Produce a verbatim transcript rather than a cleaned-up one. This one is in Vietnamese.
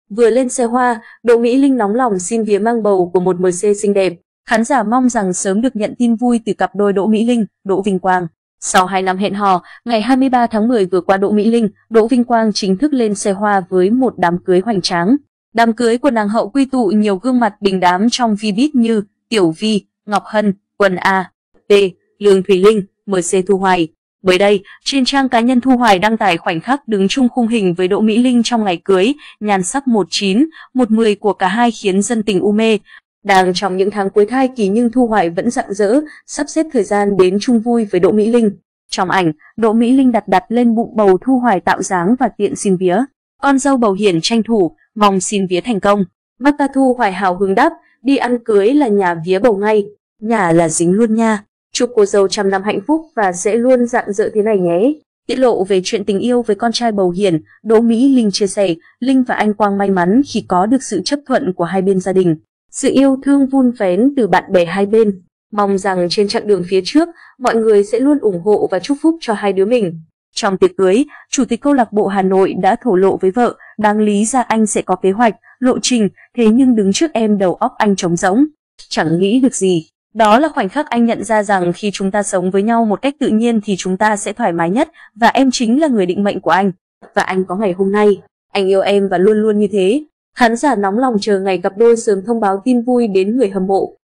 Vừa lên xe hoa, Đỗ Mỹ Linh nóng lòng xin vía mang bầu của một em xê xinh đẹp. Khán giả mong rằng sớm được nhận tin vui từ cặp đôi Đỗ Mỹ Linh, Đỗ Vinh Quang. Sau hai năm hẹn hò, ngày hai mươi ba tháng mười vừa qua Đỗ Mỹ Linh, Đỗ Vinh Quang chính thức lên xe hoa với một đám cưới hoành tráng. Đám cưới của nàng hậu quy tụ nhiều gương mặt đình đám trong V-Beat như Tiểu Vi, Ngọc Hân, Quân A, P, Lương Thùy Linh, em xê Thu Hoài. Mới đây, trên trang cá nhân Thu Hoài đăng tải khoảnh khắc đứng chung khung hình với Đỗ Mỹ Linh trong ngày cưới, nhan sắc một chín, một mười của cả hai khiến dân tình u mê. Đang trong những tháng cuối thai kỳ nhưng Thu Hoài vẫn rạng rỡ, sắp xếp thời gian đến chung vui với Đỗ Mỹ Linh. Trong ảnh, Đỗ Mỹ Linh đặt đặt lên bụng bầu Thu Hoài tạo dáng và tiện xin vía. Con dâu bầu hiển tranh thủ, mong xin vía thành công. Bác ta Thu Hoài hào hứng đáp, đi ăn cưới là nhà vía bầu ngay, nhà là dính luôn nha. Chúc cô dâu trăm năm hạnh phúc và sẽ luôn rạng rỡ thế này nhé. Tiết lộ về chuyện tình yêu với con trai bầu hiển, Đỗ Mỹ Linh chia sẻ, Linh và anh Quang may mắn khi có được sự chấp thuận của hai bên gia đình. Sự yêu thương vun vén từ bạn bè hai bên. Mong rằng trên chặng đường phía trước, mọi người sẽ luôn ủng hộ và chúc phúc cho hai đứa mình. Trong tiệc cưới, Chủ tịch câu lạc bộ Hà Nội đã thổ lộ với vợ, đáng lý ra anh sẽ có kế hoạch, lộ trình, thế nhưng đứng trước em đầu óc anh trống rỗng. Chẳng nghĩ được gì. Đó là khoảnh khắc anh nhận ra rằng khi chúng ta sống với nhau một cách tự nhiên thì chúng ta sẽ thoải mái nhất, và em chính là người định mệnh của anh. Và anh có ngày hôm nay. Anh yêu em và luôn luôn như thế. Khán giả nóng lòng chờ ngày cặp đôi sớm thông báo tin vui đến người hâm mộ.